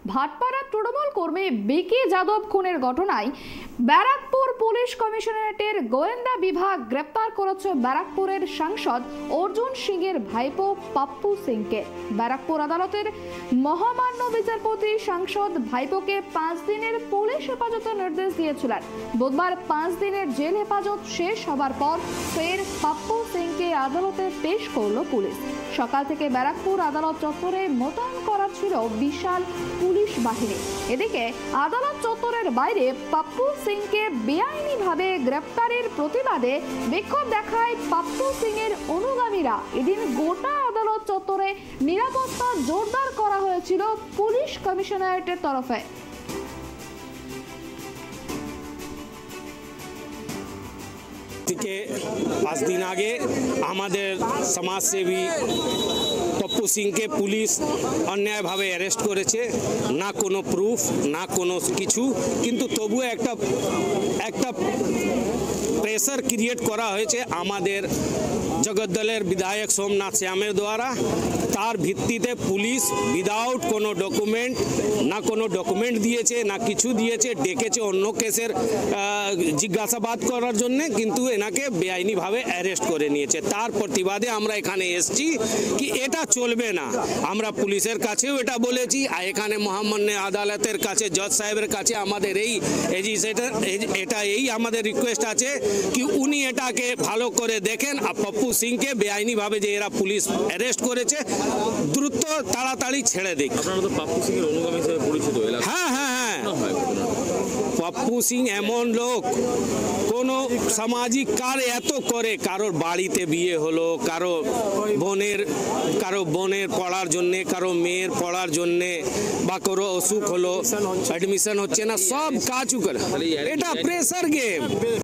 ভাটপাড়া তৃণমূল কর্মী বিকি যাদব খুনের ঘটনায় ব্যারাকপুর পুলিশ কমিশনারেটের গোয়েন্দা বিভাগ গ্রেপ্তার করেছে ব্যারাকপুরের সাংসদ অর্জুন সিং এর ভাইপো পাপ্পু সিংকে। ব্যারাকপুর আদালতের মহামান্য বিচারপতি সাংসদ ভাইপোকে 5 দিনের পুলিশ হেফাজতের নির্দেশ দিয়েছিলেন। বুধবার 5 দিনের জেল হেফাজত শেষ হবার পর ফের পাপ্পু সিংকে আদালতে পেশ করল পুলিশ। সকাল থেকে ব্যারাকপুর আদালত চত্বরে মোতায়েন করা ছিল বিশাল পুলিশ বাহিনী। এদিকে আদালত চত্বরের বাইরে পাপ্পু সিংকে বেআইনিভাবে গ্রেপ্তারের প্রতিবাদে বিক্ষোভ দেখায় পাপ্পু সিং এর অনুগামীরা। এদিন গোটা আদালত চত্বরে নিরাপত্তা জোরদার করা হয়েছিল পুলিশ কমিশনারেটের তরফে। থেকে 5 दिन আগে আমাদের সমাজসেবী পপ্পু সিংকে পুলিশ অন্যায়ভাবে অ্যারেস্ট করেছে। না কোনো প্রুফ, না কোনো কিছু, কিন্তু তবুও একটা প্রেসার ক্রিয়েট করা হয়েছে আমাদের জগদ্দলের বিধায়ক সোমনাথ শ্যামের দ্বারা। তার ভিত্তিতে পুলিশ উইদাউট কোনো ডকুমেন্ট, না কোনো ডকুমেন্ট দিয়েছে, না কিছু দিয়েছে, ডেকেছে অন্য কেসের জিজ্ঞাসাবাদ করার জন্য, কিন্তু এনাকে বেআইনিভাবে অ্যারেস্ট করে নিয়েছে। তার প্রতিবাদে আমরা এখানে এসেছি কি এটা চলবে না। আমরা পুলিশের কাছেও এটা বলেছি, আর এখানে মহামান্য আদালতের কাছে, জজ সাহেবের কাছে আমাদের এই আমাদের রিকোয়েস্ট আছে কি উনি এটাকে ভালো করে দেখেন, আর পপ্পু সিংকে বেআইনিভাবে যে এরা পুলিশ অ্যারেস্ট করেছে দ্রুত তাড়াতাড়ি ছেড়ে দিক। পাপ্পু সিং এর অনুগামী হিসেবে পরিচিত। হ্যাঁ, পপ্পু সিং এমন লোক, কোনো সামাজিক কাজ এত করে, কারোর বাড়িতে বিয়ে হলো, কারো বোনের পড়ার জন্যে, কারো মেয়ের পড়ার জন্যে, বা কারো অসুখ হলো, অ্যাডমিশন হচ্ছে না, সব কাজ করে। এটা প্রেসার গেম।